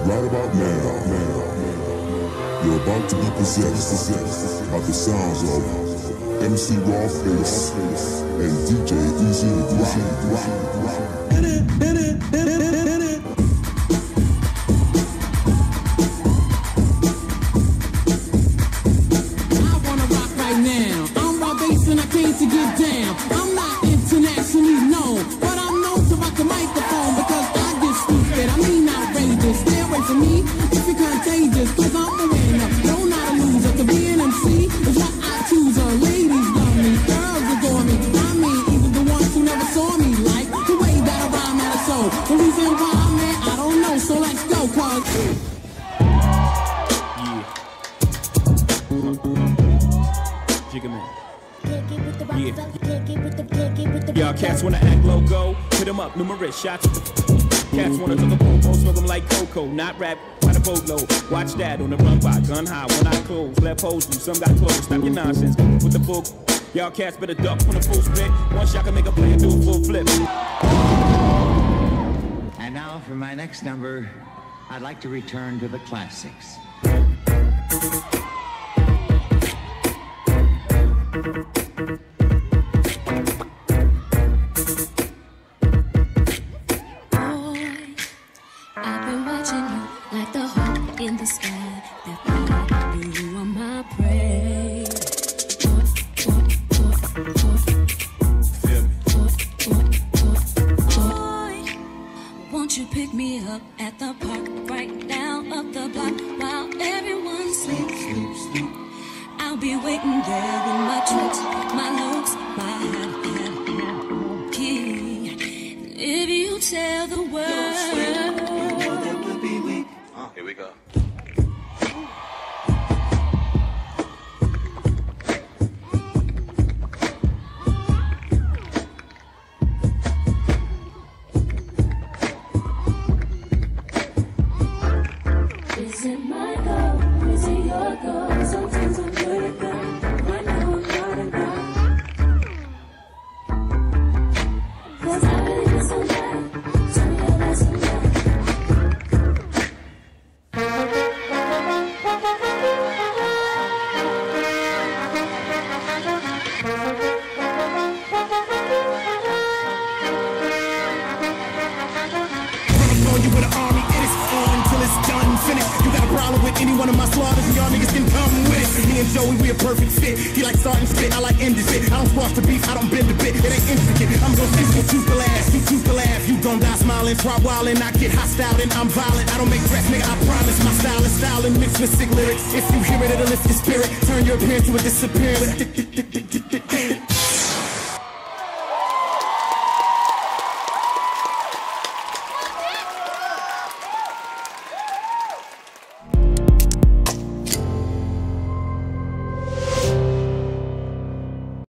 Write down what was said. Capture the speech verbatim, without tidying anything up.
Right about now, you're about to be possessed by the sounds of M C Raw Face and D J Easy Rock. I wanna rock right now. I'm Raw Bass and I came to get down. I'm not internationally known, but I'm known to rock the microphone because I get stupid. I mean outrageous. Stay away from me if you're contagious, cause I'm the winner. No, not a loser. To be an M C is what I choose. Uh, ladies love me, girls adore me. I mean, even the ones who never saw me like the way that I rhyme at a show. The reason why, man, I don't know. So let's go, cause Y'all cats wanna act logo, hit them up, numerous shots. Cats wanna talk a popo, smoke them like cocoa, not rap, by the boatload. Watch that on the run by, gun high, one eye closed, left pose you, some got closed, stop your nonsense with the book. Y'all cats better duck on the full split, one shot can make a player do a full flip. And now for my next number, I'd like to return to the classics. I've been watching you like the hope in the sky. That boy, you are my prey. Boy, won't you pick me up at the park right down up the block while everyone sleeps? I'll be waiting there with my tricks, my looks, my hat, hat, hat, key. If you tell the world. Here we go. Is it my goal? Is it your goal? Sometimes I'm good at go. I know I'm not a go. Cause I really need somebody to realize somebody. Any one of my slaughters and y'all niggas can come with it. Me and Joey, we a perfect fit. He like starting spit, I like ending shit. I don't squash the beef, I don't bend the bit. It ain't intricate. I'm gonna fix it, choose the last. You choose the laugh. You gon' die smiling, try wildin'. I get hostile and I'm violent. I don't make threats, nigga, I promise. My style is styling mixed with sick lyrics. If you hear it, it'll lift your spirit. Turn your appearance to a disappearance.